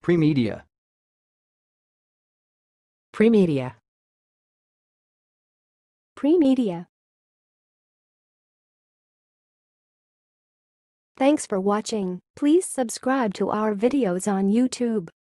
Premedia. Premedia. Premedia. Thanks for watching. Please subscribe to our videos on YouTube.